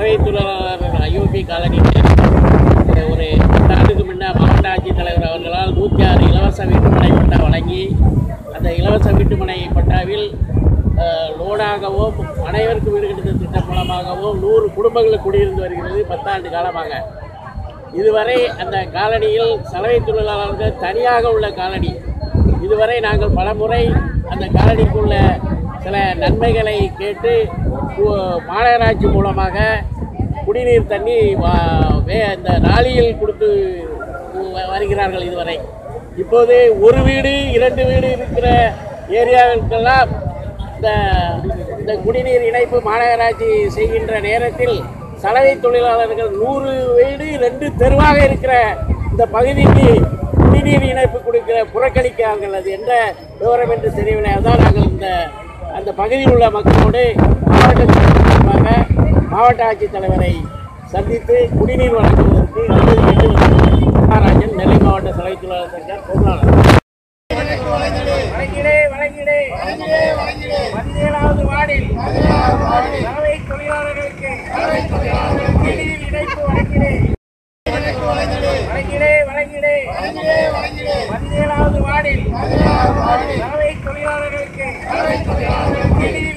சலவை தொழிலாளர் ஐஓபி காலனியில் ஒரு 10 ஆண்டுக்கு முன்ன மாவட்ட ஆட்சித்தலைவர் அவர்களால் 106 இலவச வீட்டுமனை பட்டா வழங்கி அந்த இலவச வீட்டுமனை பட்டாவில் லோனாகவும் அனைவருக்கும் வீடு கட்டுதல் திட்டம் மூலமாகவும் 100 குடும்பங்கள் குடியிருந்து வருகிறது 10 ஆண்டு காலமாக. இதுவரை அந்த காலனியில் சலவை தொழிலாளர்கள் தனியாக உள்ள காலனி. இதுவரை நாங்கள் பலமுறை அந்த காலனிக்குள்ள சில நன்மைகளை கேட்டு மாநகராட்சி மூலமாக குடிநீர் தண்ணி இந்த நாளியில் கொடுத்து வருகிறார்கள். இதுவரை இப்போது ஒரு வீடு 2 வீடு இருக்கிற ஏரியாவிற்கெல்லாம் இந்த குடிநீர் இணைப்பு மாநகராட்சி செய்கின்ற நேரத்தில் சலவை தொழிலாளர்கள் 100 வீடு 2 தெருவாக இருக்கிற இந்த பகுதிக்கு குடிநீர் இணைப்பு கொடுக்கிற புறக்கணிக்கிறார்கள். அது என்ற விவரம் என்று தெரியவில்லை. அதான் நாங்கள் அந்த பகுதியில் உள்ள மக்களோடு மாவட்ட ஆட்சித்தலைவரை சந்தித்து குடிநீர் வழங்குவதற்கு அனுமதி கேட்டு மகாராஜன் நெல்லை மாவட்ட சலவை தொழிலாளர் சங்க பொருளாளர். 17வது வார்டில் சலவை தொழிலாளர்களுக்கு குடிநீர் இணைப்பு வழங்கினேன். 17வது வார்டில் சலவை தொழிலாளர்களுக்கு